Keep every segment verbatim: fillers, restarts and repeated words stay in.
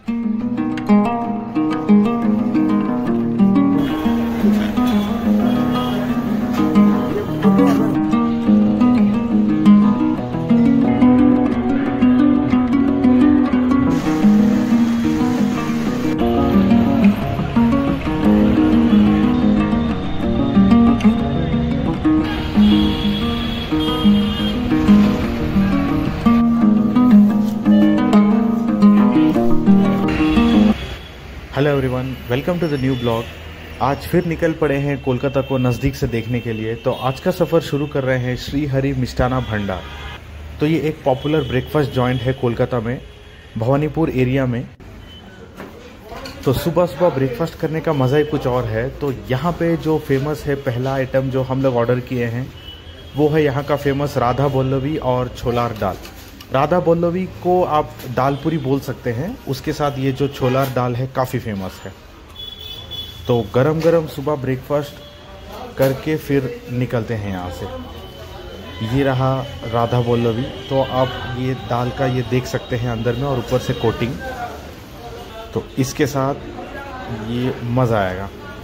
Hello everyone, welcome to the new blog. आज फिर निकल पड़े हैं कोलकाता को नज़दीक से देखने के लिए। तो आज का सफ़र शुरू कर रहे हैं श्री हरि मिष्टाना भंडार। तो ये एक पॉपुलर ब्रेकफास्ट जॉइंट है कोलकाता में, भवानीपुर एरिया में। तो सुबह सुबह ब्रेकफास्ट करने का मज़ा ही कुछ और है। तो यहाँ पे जो फेमस है, पहला आइटम जो हम लोग ऑर्डर किए हैं वो है यहाँ का फेमस राधा बोल्लवी और छोलार दाल। राधा बोल्लवी को आप दाल पूरी बोल सकते हैं, उसके साथ ये जो छोलार दाल है काफ़ी फेमस है। तो गरम गरम सुबह ब्रेकफास्ट करके फिर निकलते हैं यहाँ से। ये रहा राधा बोल्लवी। तो आप ये दाल का ये देख सकते हैं अंदर में, और ऊपर से कोटिंग। तो इसके साथ ये मज़ा आएगा,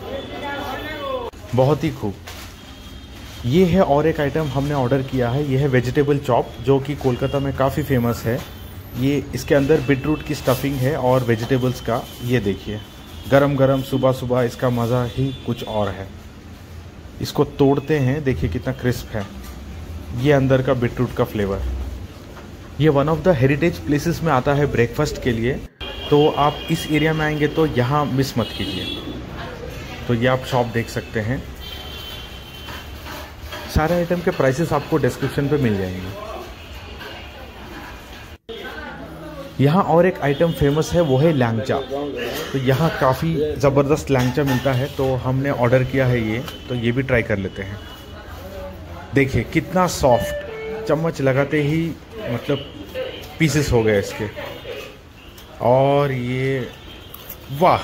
बहुत ही खूब। ये है और एक आइटम हमने ऑर्डर किया है, ये है वेजिटेबल चॉप, जो कि कोलकाता में काफ़ी फेमस है। ये इसके अंदर बीटरूट की स्टफिंग है और वेजिटेबल्स का। ये देखिए गरम गरम सुबह सुबह, इसका मज़ा ही कुछ और है। इसको तोड़ते हैं, देखिए कितना क्रिस्प है। ये अंदर का बीटरूट का फ्लेवर। ये one of the heritage places में आता है ब्रेकफास्ट के लिए। तो आप इस एरिया में आएंगे तो यहाँ मिस मत कीजिए। तो ये आप शॉप देख सकते हैं। सारे आइटम के प्राइसेस आपको डिस्क्रिप्शन पे मिल जाएंगे। यहाँ और एक आइटम फेमस है, वो है लैंगचा। तो यहाँ काफ़ी ज़बरदस्त लैंगचा मिलता है, तो हमने ऑर्डर किया है ये। तो ये भी ट्राई कर लेते हैं। देखिए कितना सॉफ्ट, चम्मच लगाते ही मतलब पीसेस हो गए इसके। और ये वाह,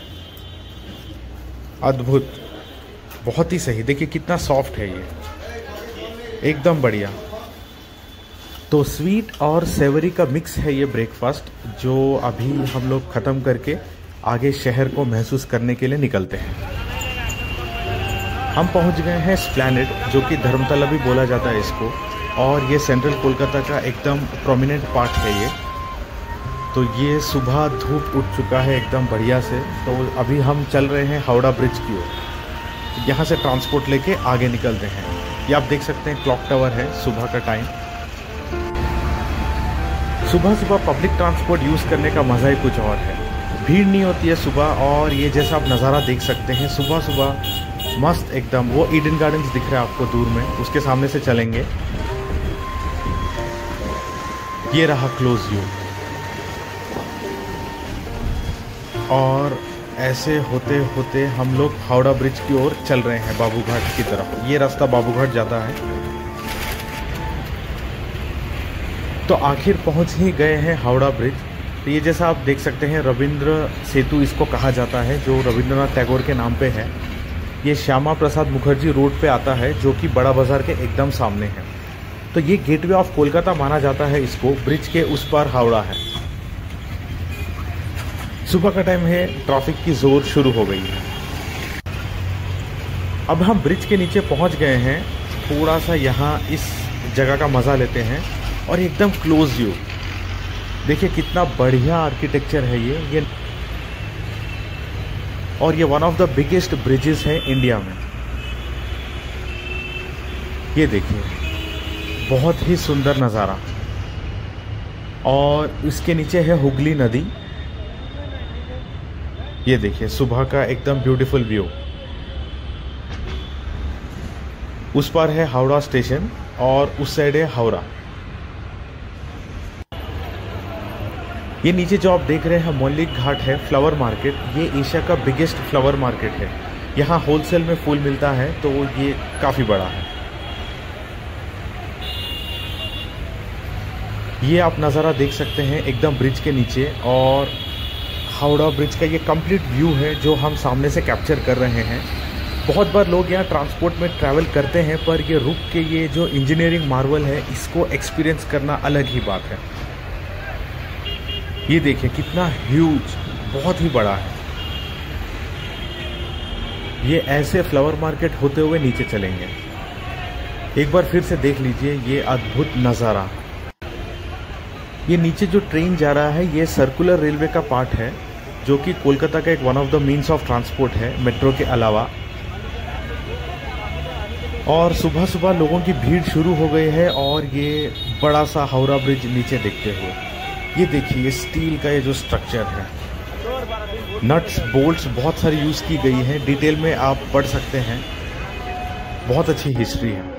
अद्भुत, बहुत ही सही। देखिए कितना सॉफ्ट है ये, एकदम बढ़िया। तो स्वीट और सेवरी का मिक्स है ये ब्रेकफास्ट, जो अभी हम लोग ख़त्म करके आगे शहर को महसूस करने के लिए निकलते हैं। हम पहुंच गए हैं एस्प्लैनेड, जो कि धर्मतला भी बोला जाता है इसको। और ये सेंट्रल कोलकाता का एकदम प्रोमिनेंट पार्ट है ये। तो ये सुबह धूप उठ चुका है एकदम बढ़िया से। तो अभी हम चल रहे हैं हावड़ा ब्रिज की ओर। यहाँ से ट्रांसपोर्ट लेके आगे निकलते हैं। ये आप देख सकते हैं क्लॉक टावर है, सुबह का टाइम। सुबह सुबह पब्लिक ट्रांसपोर्ट यूज़ करने का मज़ा ही कुछ और है। भीड़ नहीं होती है सुबह। और ये जैसा आप नज़ारा देख सकते हैं सुबह सुबह, मस्त एकदम। वो ईडन गार्डन्स दिख रहा है आपको दूर में, उसके सामने से चलेंगे। ये रहा क्लोज व्यू। और ऐसे होते होते हम लोग हावड़ा ब्रिज की ओर चल रहे हैं, बाबूघाट की तरफ। ये रास्ता बाबूघाट जाता है। तो आखिर पहुंच ही गए हैं हावड़ा ब्रिज। तो ये जैसा आप देख सकते हैं रविंद्र सेतु इसको कहा जाता है, जो रविंद्रनाथ टैगोर के नाम पे है। ये श्यामा प्रसाद मुखर्जी रोड पे आता है, जो कि बड़ा बाजार के एकदम सामने है। तो ये गेटवे ऑफ कोलकाता माना जाता है इसको। ब्रिज के उस पार हावड़ा है। सुबह का टाइम है, ट्रैफिक की जोर शुरू हो गई है। अब हम ब्रिज के नीचे पहुंच गए हैं। थोड़ा सा यहाँ इस जगह का मज़ा लेते हैं। और एकदम क्लोज व्यू देखिए, कितना बढ़िया आर्किटेक्चर है ये ये और ये one of the biggest bridges है इंडिया में। ये देखिए बहुत ही सुंदर नज़ारा। और इसके नीचे है हुगली नदी। ये देखिए सुबह का एकदम ब्यूटीफुल व्यू। उस पर है हावड़ा स्टेशन और उस साइड है हावड़ा। ये नीचे जो आप देख रहे हैं मौलिक घाट है, फ्लावर मार्केट। ये एशिया का बिगेस्ट फ्लावर मार्केट है। यहाँ होलसेल में फूल मिलता है, तो ये काफ़ी बड़ा है। ये आप नज़ारा देख सकते हैं एकदम ब्रिज के नीचे। और हावड़ा ब्रिज का ये कंप्लीट व्यू है जो हम सामने से कैप्चर कर रहे हैं। बहुत बार लोग यहाँ ट्रांसपोर्ट में ट्रैवल करते हैं, पर ये रुक के ये जो इंजीनियरिंग मार्वल है इसको एक्सपीरियंस करना अलग ही बात है। ये देखिए कितना ह्यूज, बहुत ही बड़ा है। ये ऐसे फ्लावर मार्केट होते हुए नीचे चलेंगे। एक बार फिर से देख लीजिए ये अद्भुत नज़ारा। ये नीचे जो ट्रेन जा रहा है ये सर्कुलर रेलवे का पार्ट है, जो कि कोलकाता का एक one of the means of transport है मेट्रो के अलावा। और सुबह सुबह लोगों की भीड़ शुरू हो गई है और ये बड़ा सा हावड़ा ब्रिज नीचे देखते हुए। ये देखिए ये स्टील का ये जो स्ट्रक्चर है, नट्स बोल्ट्स बहुत सारी यूज़ की गई है, डिटेल में आप पढ़ सकते हैं, बहुत अच्छी हिस्ट्री है।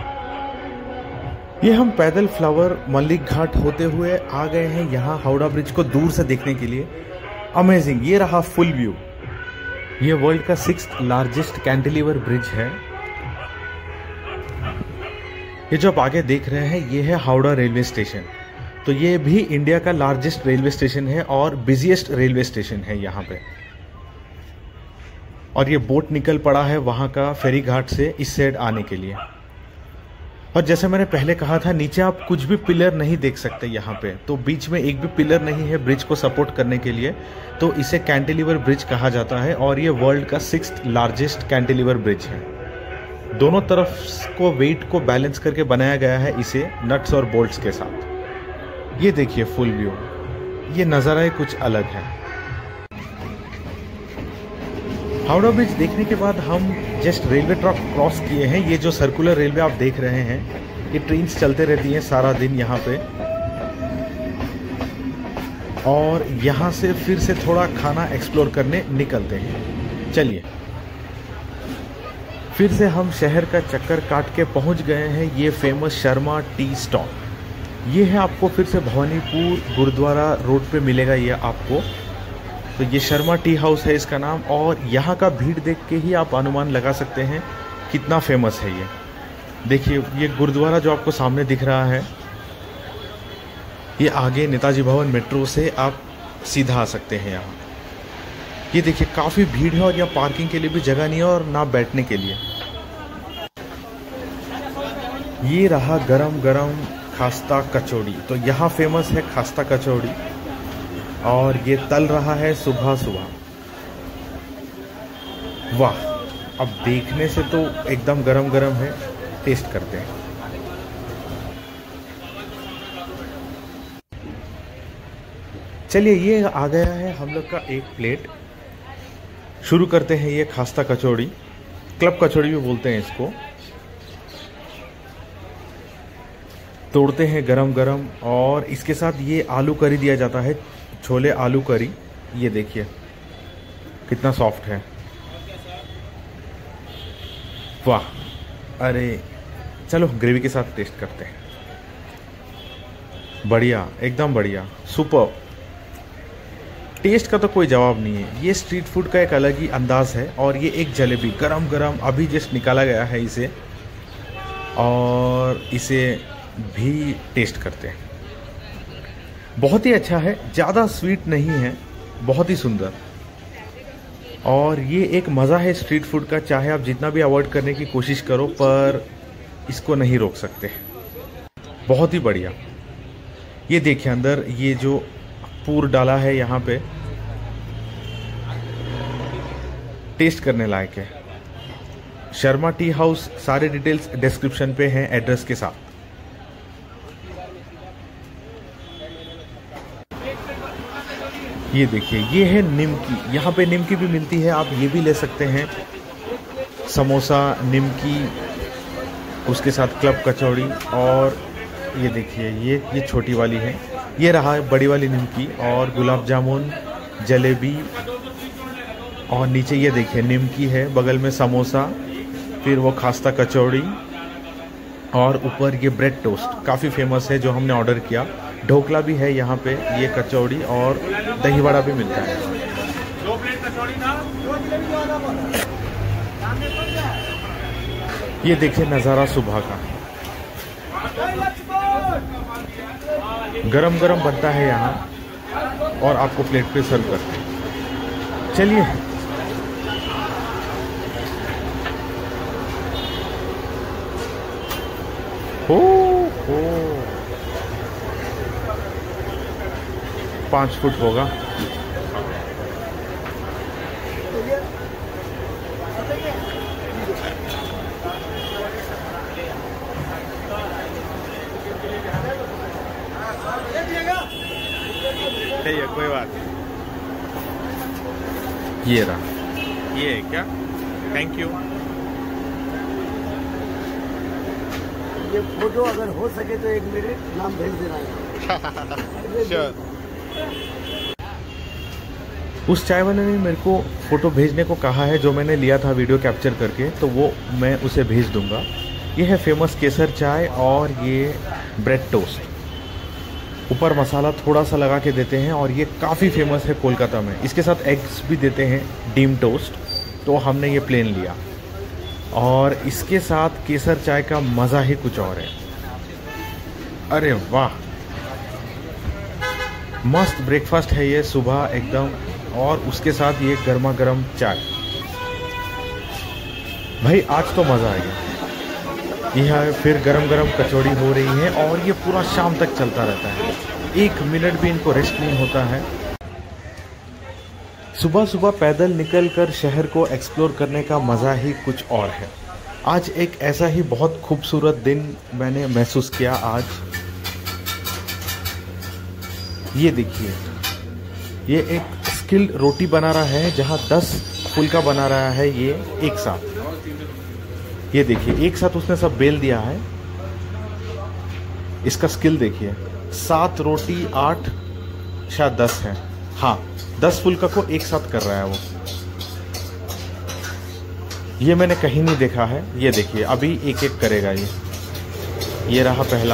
ये हम पैदल फ्लावर मल्लिक घाट होते हुए आ गए हैं यहाँ हावड़ा ब्रिज को दूर से देखने के लिए। अमेजिंग, ये रहा फुल व्यू। ये वर्ल्ड का सिक्स्थ लार्जेस्ट कैंटिलीवर ब्रिज है। ये जो आप आगे देख रहे हैं ये है हावड़ा रेलवे स्टेशन। तो ये भी इंडिया का लार्जेस्ट रेलवे स्टेशन है और बिजिएस्ट रेलवे स्टेशन है यहाँ पे। और ये बोट निकल पड़ा है वहाँ का फेरी घाट से इस साइड आने के लिए। और जैसे मैंने पहले कहा था, नीचे आप कुछ भी पिलर नहीं देख सकते यहाँ पे। तो बीच में एक भी पिलर नहीं है ब्रिज को सपोर्ट करने के लिए, तो इसे कैंटिलीवर ब्रिज कहा जाता है। और ये वर्ल्ड का सिक्स्थ लार्जेस्ट कैंटिलीवर ब्रिज है। दोनों तरफ को वेट को बैलेंस करके बनाया गया है इसे नट्स और बोल्ट्स के साथ। ये देखिए फुल व्यू, ये नज़ारा कुछ अलग है। हावड़ा ब्रिज देखने के बाद हम जस्ट रेलवे ट्रैक क्रॉस किए हैं। ये जो सर्कुलर रेलवे आप देख रहे हैं, ये ट्रेन्स चलते रहती हैं सारा दिन यहाँ पे। और यहाँ से फिर से थोड़ा खाना एक्सप्लोर करने निकलते हैं। चलिए, फिर से हम शहर का चक्कर काट के पहुँच गए हैं ये फेमस शर्मा टी स्टॉल। ये है आपको फिर से भवानीपुर गुरुद्वारा रोड पे मिलेगा ये आपको। तो ये शर्मा टी हाउस है इसका नाम। और यहाँ का भीड़ देख के ही आप अनुमान लगा सकते हैं कितना फेमस है ये। देखिए ये गुरुद्वारा जो आपको सामने दिख रहा है, ये आगे नेताजी भवन मेट्रो से आप सीधा आ सकते हैं यहाँ। ये देखिए काफ़ी भीड़ है और यहाँ पार्किंग के लिए भी जगह नहीं है और ना बैठने के लिए। ये रहा गरम गरम खास्ता कचौड़ी। तो यहाँ फेमस है खास्ता कचौड़ी और ये तल रहा है सुबह सुबह। वाह, अब देखने से तो एकदम गरम गरम है। टेस्ट करते हैं। चलिए, ये आ गया है हम लोग का एक प्लेट। शुरू करते हैं ये खास्ता कचौड़ी। क्लब कचौड़ी भी बोलते हैं इसको। तोड़ते हैं गरम गरम और इसके साथ ये आलू करी दिया जाता है, छोले आलू करी। ये देखिए कितना सॉफ्ट है। वाह, अरे चलो ग्रेवी के साथ टेस्ट करते हैं। बढ़िया, एकदम बढ़िया, सुपर। टेस्ट का तो कोई जवाब नहीं है। ये स्ट्रीट फूड का एक अलग ही अंदाज है। और ये एक जलेबी गरम गरम अभी जस्ट निकाला गया है इसे, और इसे भी टेस्ट करते हैं। बहुत ही अच्छा है, ज़्यादा स्वीट नहीं है, बहुत ही सुंदर। और ये एक मज़ा है स्ट्रीट फूड का, चाहे आप जितना भी अवॉइड करने की कोशिश करो पर इसको नहीं रोक सकते। बहुत ही बढ़िया। ये देखिए अंदर ये जो पूर डाला है यहाँ पे, टेस्ट करने लायक है। शर्मा टी हाउस, सारे डिटेल्स डिस्क्रिप्शन पे हैं एड्रेस के साथ। ये देखिए ये है निमकी। यहाँ पे निमकी भी मिलती है, आप ये भी ले सकते हैं। समोसा, निमकी, उसके साथ क्लब कचौड़ी। और ये देखिए ये ये छोटी वाली है, ये रहा बड़ी वाली निमकी, और गुलाब जामुन, जलेबी, और नीचे ये देखिए निमकी है, बगल में समोसा, फिर वो खास्ता कचौड़ी, और ऊपर ये ब्रेड टोस्ट काफ़ी फेमस है जो हमने ऑर्डर किया। ढोकला भी है यहाँ पे, ये कचौड़ी और दही वड़ा भी मिलता है। दो प्लेट कचौड़ी ना, दो जलेबी वाला बोला। ये देखिए नज़ारा सुबह का, गरम गरम बनता है यहाँ और आपको प्लेट पे सर्व करते हैं। चलिए हो हो पाँच फुट होगा। सही है, कोई बात। ये रहा, ये है क्या? Thank you. ये फोटो अगर हो सके तो एक मेरे नाम भेज देना। श्योर। उस चाय वाले ने मेरे को फ़ोटो भेजने को कहा है जो मैंने लिया था वीडियो कैप्चर करके, तो वो मैं उसे भेज दूंगा। ये है फेमस केसर चाय और ये ब्रेड टोस्ट। ऊपर मसाला थोड़ा सा लगा के देते हैं और ये काफ़ी फेमस है कोलकाता में। इसके साथ एग्स भी देते हैं, डीम टोस्ट, तो हमने ये प्लेन लिया। और इसके साथ केसर चाय का मज़ा ही कुछ और है। अरे वाह, मस्त ब्रेकफास्ट है ये सुबह एकदम। और उसके साथ ये गर्मा गर्म चाय, भाई आज तो मज़ा आ गया। यह फिर गरम गरम कचौड़ी हो रही है और ये पूरा शाम तक चलता रहता है, एक मिनट भी इनको रेस्ट नहीं होता है। सुबह सुबह पैदल निकलकर शहर को एक्सप्लोर करने का मज़ा ही कुछ और है। आज एक ऐसा ही बहुत खूबसूरत दिन मैंने महसूस किया आज। ये देखिए, ये एक स्किल्ड रोटी बना रहा है जहाँ दस फुल्का बना रहा है ये एक साथ। ये देखिए, एक साथ उसने सब बेल दिया है। इसका स्किल देखिए, सात रोटी आठ शायद दस है, हाँ दस फुल्का को एक साथ कर रहा है वो। ये मैंने कहीं नहीं देखा है। ये देखिए, अभी एक एक करेगा ये। ये रहा पहला,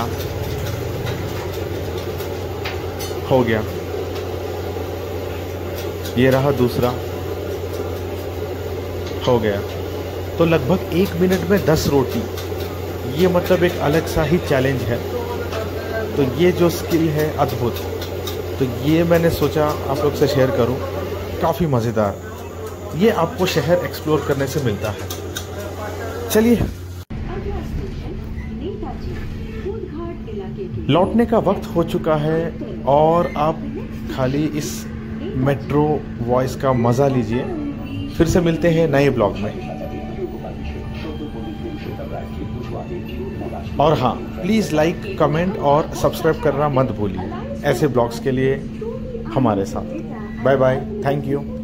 हो गया। ये रहा दूसरा, हो गया। तो लगभग एक मिनट में दस रोटी, ये मतलब एक अलग सा ही चैलेंज है। तो ये जो स्किल है अद्भुत। तो ये मैंने सोचा आप लोग से शेयर करूं, काफ़ी मज़ेदार। ये आपको शहर एक्सप्लोर करने से मिलता है। चलिए, लौटने का वक्त हो चुका है और आप खाली इस मेट्रो वॉइस का मज़ा लीजिए। फिर से मिलते हैं नए ब्लॉग में। और हाँ, प्लीज़ लाइक, कमेंट और सब्सक्राइब करना मत भूलिए ऐसे ब्लॉग्स के लिए हमारे साथ। Bye bye, thank you.